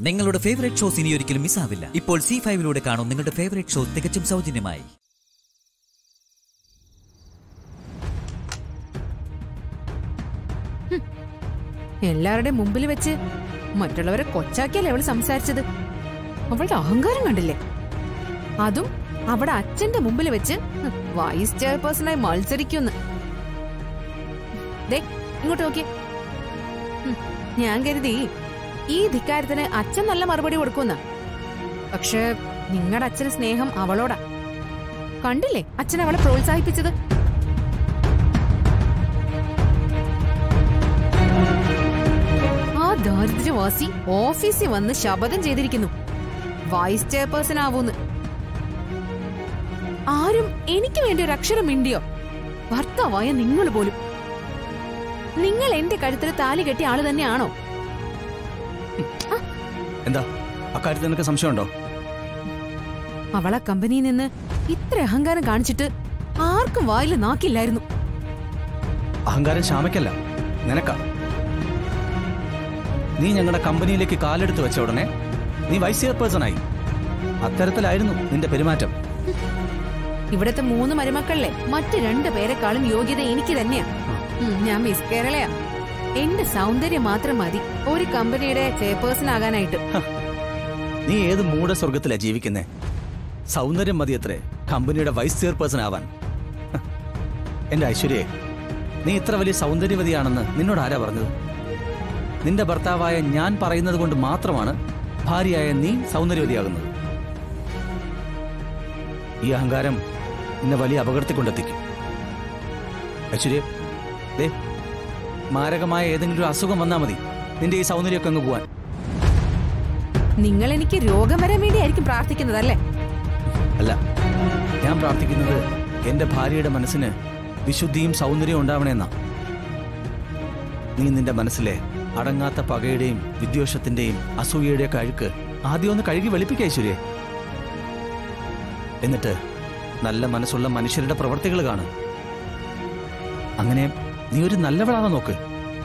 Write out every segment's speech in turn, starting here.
നിങ്ങളുടെ favourite shows ഇനി ഒരിക്കലും മിസ്സാവില്ല. ഇപ്പോൾ C5-ലൂടെ കാണും നിങ്ങളുടെ ഫേവറേറ്റ് ഷോ തികച്ചും സൗജന്യമായി. എല്ലാവരുടെ മുമ്പിൽ വെച്ച് മറ്റുള്ളവരെ കൊച്ചാക്കിയല്ലേ അവള് സംസാരിച്ചത്. അവളുടെ അഹങ്കാരം കണ്ടില്ലേ? അതും അവിടെ അച്ഛന്റെ മുമ്പിൽ വെച്ച് വൈസ് ചെയർപേഴ്സണായി മത്സരിക്കുന്നു. ഇങ്ങോട്ട് നോക്കിയേ. ഞാൻ കരുതി ഈ ധിക്കാരത്തിന് അച്ഛൻ നല്ല മറുപടി കൊടുക്കുന്ന. പക്ഷെ നിങ്ങളുടെ അച്ഛന് സ്നേഹം അവളോടാ. കണ്ടില്ലേ അച്ഛൻ അവളെ പ്രോത്സാഹിപ്പിച്ചത്? ആ ദാരിദ്ര്യവാസി ഓഫീസിൽ വന്ന് ശപഥം ചെയ്തിരിക്കുന്നു വൈസ് ചെയർപേഴ്സൺ ആവൂന്ന്. ആരും എനിക്ക് വേണ്ടി ഒരു അക്ഷരം മിണ്ടിയോ? ഭർത്താവായ നിങ്ങൾ പോലും. നിങ്ങൾ എന്റെ കഴുത്തിൽ താലി കെട്ടിയ ആള് തന്നെയാണോ? എന്താ അക്കാര്യത്തിൽ നിനക്ക് സംശയമുണ്ടോ? അവളെ കമ്പനിയിൽ നിന്ന് ഇത്ര അഹങ്കാരം കാണിച്ചിട്ട് ആർക്കും വായില് നാക്കില്ലായിരുന്നു. അഹങ്കാരം ശ്യാമയ്ക്കല്ല, നിനക്കാ. നീ ഞങ്ങളുടെ കമ്പനിയിലേക്ക് കാലെടുത്ത് വെച്ച ഉടനെ നീ വൈസ് ചെയർപേഴ്സണായി. അത്തരത്തിലായിരുന്നു നിന്റെ പെരുമാറ്റം. ഇവിടത്തെ 3 മരുമക്കളിലെ മറ്റു 2 പേരെക്കാളും യോഗ്യത എനിക്ക് തന്നെയാ. ഞാൻ മിസ് കേരളയാ. എന്റെ സൗന്ദര്യം മാത്രം മതി ഒരു കമ്പനിയുടെ ചെയർപേഴ്സൺ ആകാനായിട്ട്. നീ ഏത് മൂഢസ്വർഗത്തിലാ ജീവിക്കുന്നേ? സൗന്ദര്യം മതിയത്രേ കമ്പനിയുടെ വൈസ് ചെയർപേഴ്സൺ ആവാൻ. എന്റെ ഐശ്വര്യേ, നീ ഇത്ര വലിയ സൗന്ദര്യവതിയാണെന്ന് നിന്നോട് ആരാ പറഞ്ഞത്? നിന്റെ ഭർത്താവായ ഞാൻ പറയുന്നത് കൊണ്ട് മാത്രമാണ് ഭാര്യയായ നീ സൗന്ദര്യവതിയാകുന്നത്. ഈ അഹങ്കാരം നിന്നെ വലിയ അപകടത്തിൽ കൊണ്ടെത്തിക്കും. ഐശ്വര്യ, മാരകമായ ഏതെങ്കിലും ഒരു അസുഖം വന്നാൽ മതി നിന്റെ ഈ സൗന്ദര്യമൊക്കെ അങ്ങ് പോവാൻ. നിങ്ങൾ എനിക്ക് രോഗം വരാൻ വേണ്ടിയായിരിക്കും പ്രാർത്ഥിക്കുന്നതല്ലേ? അല്ല, ഞാൻ പ്രാർത്ഥിക്കുന്നത് എന്റെ ഭാര്യയുടെ മനസ്സിന് വിശുദ്ധിയും സൗന്ദര്യവും ഉണ്ടാവണമെന്നാ. നീ നിന്റെ മനസ്സിലെ അടങ്ങാത്ത പകയുടെയും വിദ്വേഷത്തിന്റെയും അസൂയയുടെ ഒക്കെ അഴുക്ക് ആദ്യം ഒന്ന് കഴുകി വെളുപ്പിക്കുക ഐശ്വര്യ. എന്നിട്ട് നല്ല മനസ്സുള്ള മനുഷ്യരുടെ പ്രവൃത്തികൾ കാണും. അങ്ങനെ നീ ഒരു നല്ലവളാണോ നോക്ക്.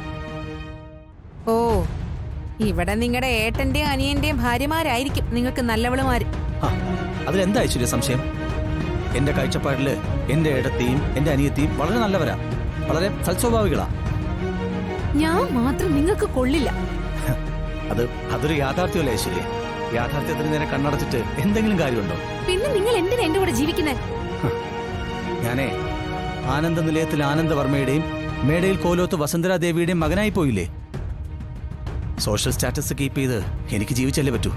ഓ, ഇവിടെ നിങ്ങളുടെ ഏട്ടന്റെയും അനിയന്റെയും ഭാര്യമാരായിരിക്കും നിങ്ങൾക്ക് നല്ലവളുമാര്. അതിലെന്താ ഐശ്വര്യ സംശയം? എന്റെ കാഴ്ചപ്പാടില് എന്റെ ഏട്ടത്തെയും എന്റെ അനിയത്തെയും വളരെ നല്ലവരാ, വളരെ സൽസ്വഭാവികളാ. ഞാൻ മാത്രം നിങ്ങൾക്ക് കൊള്ളില്ല. അതൊരു യാഥാർത്ഥ്യമല്ല ഐശ്വര്യ. യാഥാർത്ഥ്യത്തിന് നേരെ കണ്ണടച്ചിട്ട് എന്തെങ്കിലും കാര്യമുണ്ടോ? പിന്നെ നിങ്ങൾ എന്തിനാ എന്റെ കൂടെ ജീവിക്കുന്നേ? ഞാനേ ആനന്ദ നിലയത്തിൽ ആനന്ദവർമ്മയുടെയും മേടയിൽ കോലോത്ത് വസുന്ധരാദേവിയുടെയും മകനായി പോയില്ലേ? സോഷ്യൽ സ്റ്റാറ്റസ് കീപ്പ് ചെയ്ത് എനിക്ക് ജീവിച്ചല്ലേ പറ്റൂ.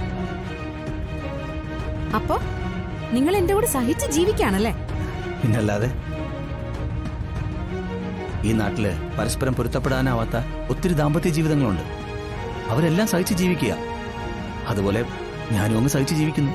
അപ്പോ നിങ്ങൾ എന്റെ കൂടെ സഹിച്ച് ജീവിക്കാണല്ലേ? പിന്നല്ലാതെ. ഈ നാട്ടില് പരസ്പരം പൊരുത്തപ്പെടാനാവാത്ത ഒത്തിരി ദാമ്പത്യ ജീവിതങ്ങളുണ്ട്. അവരെല്ലാം സഹിച്ച് ജീവിക്കുക. അതുപോലെ ഞാനും അങ്ങ് സഹിച്ച് ജീവിക്കുന്നു.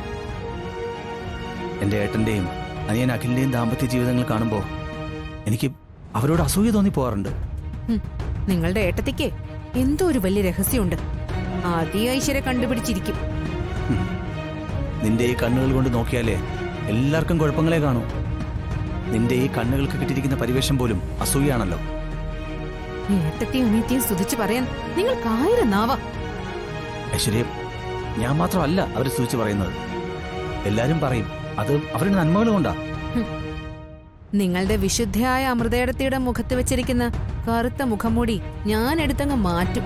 എന്റെ ഏട്ടന്റെയും അനിയൻ അഖിലിന്റെയും ദാമ്പത്യ ജീവിതങ്ങൾ കാണുമ്പോ എനിക്ക് അവരോട് അസൂയ തോന്നി പോവാറുണ്ട്. നിങ്ങളുടെ ഏട്ടത്തിക്ക് എന്തോ ഒരു വലിയ രഹസ്യമുണ്ട്. ആദ്യ ഐശ്വര്യ കണ്ടുപിടിച്ചിരിക്കും. നിന്റെ ഈ കണ്ണുകൾ കൊണ്ട് നോക്കിയാലേ എല്ലാവർക്കും കുഴപ്പങ്ങളെ കാണൂ. നിന്റെ ഈ കണ്ണുകൾക്ക് കിട്ടിയിരിക്കുന്ന പരിവേഷം പോലും അസൂയാണല്ലോ. ഏട്ടത്തെയും അനിയത്തെയും സ്തുതിച്ച് പറയാൻ നിങ്ങൾക്ക് 1000 നാവാ. ഐശ്വര്യ, ഞാൻ മാത്രമല്ല അവരെ സ്തുതിച്ച് പറയുന്നത്. എല്ലാരും പറയും അത് അവരുടെ നന്മകൾ കൊണ്ടാ. നിങ്ങളുടെ വിശുദ്ധയായ അമൃതേടത്തിയുടെ മുഖത്ത് വെച്ചിരിക്കുന്ന കറുത്ത മുഖംമൂടി ഞാൻ എടുത്തങ്ങ് മാറ്റും.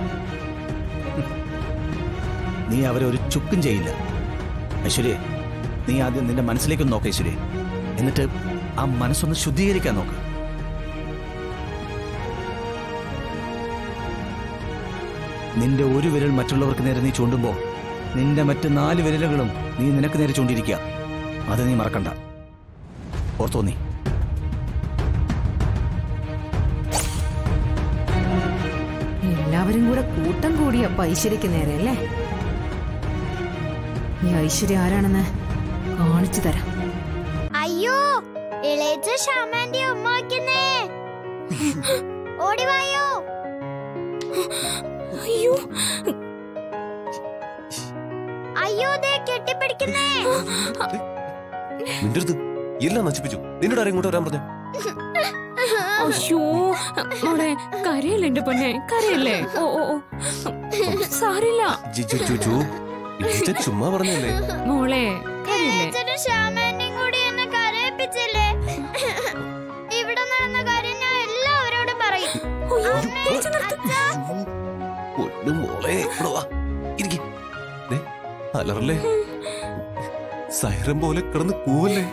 നീ അവരെ ഒരു ചുക്കും ചെയ്യില്ല ഐശ്വര്യ. നീ ആദ്യം നിന്റെ മനസ്സിലേക്കൊന്ന് നോക്ക ഐശ്വര്യ. എന്നിട്ട് ആ മനസ്സൊന്ന് ശുദ്ധീകരിക്കാൻ നോക്ക്. നിന്റെ ഒരു വിരൽ മറ്റുള്ളവർക്ക് നേരെ നീ ചൂണ്ടുമ്പോ നിന്റെ മറ്റ് 4 വിരലുകളും നീ നിനക്ക് നേരെ ചൂണ്ടിരിക്കുക. അത് നീ മറക്കണ്ട. ഓർത്തോ? നീ എല്ലാവരും കൂടെ കൂട്ടം കൂടിയ ഐശ്വര്യക്ക് നേരെ അല്ലേ? ഈ ഐശ്വര്യ ആരാണെന്ന് കാണിച്ചു തരാം. അയ്യോ, ഇളയച്ച ശ്യാമാന്റെ ഉമ്മ വയ്ക്കുന്നേ. ഓടിവായോ. അയ്യോ അയ്യോ, ദേ കെട്ടിപ്പിടിക്കുന്നേ. എല്ലാം നശിപ്പിച്ചു. നിന്നോട് ആരും ഇങ്ങോട്ട് വരാൻ പറഞ്ഞു? അയ്യോ മോളെ, കരയല്ലേ എന്റെ പൊന്നെ, കരയല്ലേ. ഓ ഓ സാരില്ല. ചുമ്മാ പറഞ്ഞല്ലേ മോളെ ഇളയച്ചനും ശ്യാമാന്റിയും കൂടി എന്നെ കരയിപ്പിച്ചില്ലേ? ഇവിടെ നടന്ന കാര്യം ഞാൻ എല്ലാവരോടും പറയും. അലറല്ലേ, സൈറം പോലെ കിടന്ന് കൂവല്ലേ.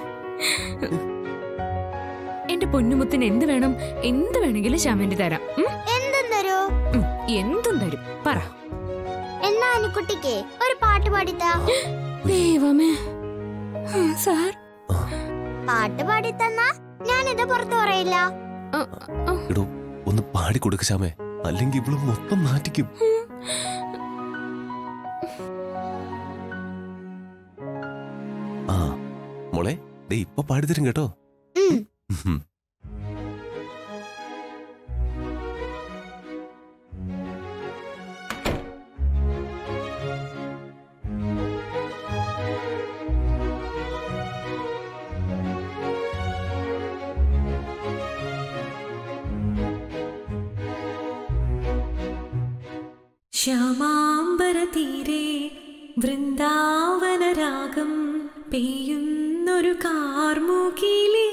എന്റെ പൊന്നുമുത്തിന് എന്ത് വേണം, എന്ത് വേണമെങ്കിലും ശ്യാമേന്റെ തരാം. എന്തും തരോ? എന്തും തരും, പറ. എന്നാ അനുക്കുട്ടിക്ക് ഒരു പാട്ട് പാടിത്താ. ദൈവമേ സാർ, പാട്ട് പാടിത്തന്നാ ഞാനിത് പുറത്തു പറയില്ല. എടോ ഒന്ന് പാടിക്കൊടുക്ക ശ്യാമേ, അല്ലെങ്കിൽ ഇവള് മൊത്തം മാറ്റിക്കും. ആ മോളെ, ഇപ്പൊ പാടിത്തരും കേട്ടോ. ശ്യാമാംബരതീരെ വൃന്ദാവനരാഗം പെയ്യുന്നൊരു കാർമുകിലേ,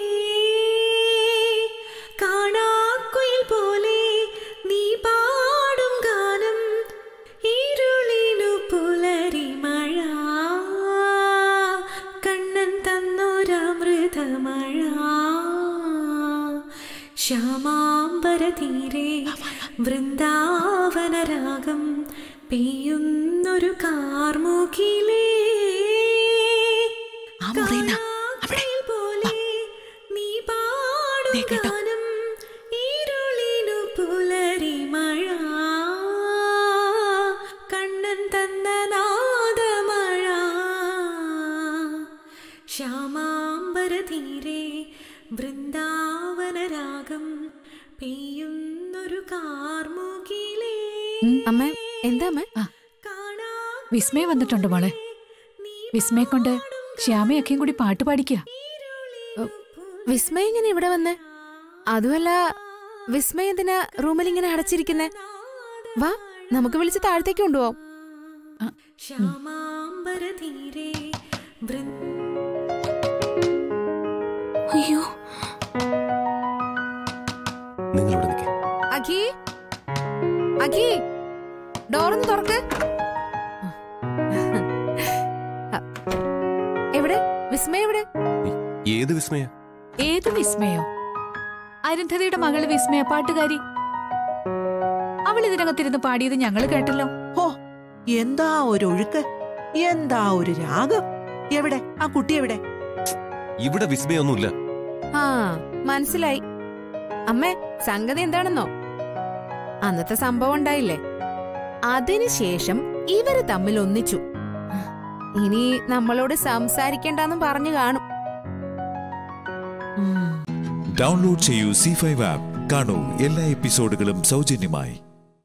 കാണാക്കുയിൽ പോലെ നീ പാടും ഗാനം, ഇരുളിനു പുലരിമഴ, കണ്ണൻ തന്നൊരമൃതമഴ. ശ്യാമാംബരതീരെ വൃന്ദാവനരാഗം പെയ്യുന്നൊരു കാർമുകിലേ, പോലെ നീ പാടും ഗാനം, ഇരുളിനു പുലരിമഴ, കണ്ണൻ തന്ന നാദമഴ. ശ്യാമാംബരതീരെ വൃന്ദാവനരാഗം പെയ്യുന്നൊരു കാർമുകിലേ. അമ്മ എന്താ അമ്മ? വിസ്മയ വന്നിട്ടുണ്ട് മോളെ. വിസ്മയെ കൊണ്ട് ശ്യാമയൊക്കെയും കൂടി പാട്ട് പാടിക്കുക. വിസ്മയ ഇങ്ങനെ ഇവിടെ വന്ന്? അതുമല്ല, വിസ്മയ എന്തിനാ റൂമിൽ ഇങ്ങനെ അടച്ചിരിക്കുന്നേ? വാ, നമുക്ക് വിളിച്ച് താഴത്തേക്ക് കൊണ്ടുപോവാം. അയ്യോ, നിങ്ങളിവിടെ നിൽക്കേ. അഖി, അഖി, ഡോറൊന്ന് തുറക്ക്. എവിടെ വിസ്മയ? എവിടെ? ഏത് വിസ്മയ? ഏത് വിസ്മയോ? അരുന്ധതിയുടെ മകള് വിസ്മയ, പാട്ടുകാരി. അവൾ ഇതിനകത്തിരുന്ന് പാടിയത് ഞങ്ങൾ കേട്ടല്ലോ. ഓ, എന്താ ഒരു ഒഴുക്ക്, എന്താ ഒരു രാഗം. എവിടെ ആ കുട്ടി? എവിടെ? ഇവിടെ വിസ്മയൊന്നുമില്ല. ആ, മനസ്സിലായി. അമ്മേ, സംഗതി എന്താണെന്നോ? അന്നത്തെ സംഭവം ഉണ്ടായില്ലേ, അതിനുശേഷം ഇവര് തമ്മിൽ ഒന്നിച്ചു. ഇനി നമ്മളോട് സംസാരിക്കണ്ടെന്നും പറഞ്ഞു കാണും. ഡൗൺലോഡ് ചെയ്യൂ Zee 5 ആപ്പ്. കാണൂ എല്ലാ എപ്പിസോഡുകളും സൗജന്യമായി.